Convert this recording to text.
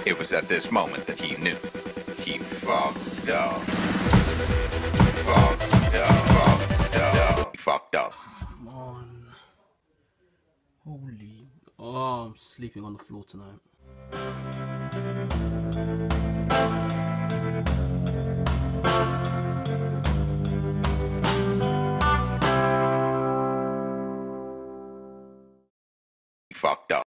It was at this moment that he knew. He fucked up. Fucked up. Fucked up. He fucked up. Come on. Holy. Oh, I'm sleeping on the floor tonight. He fucked up.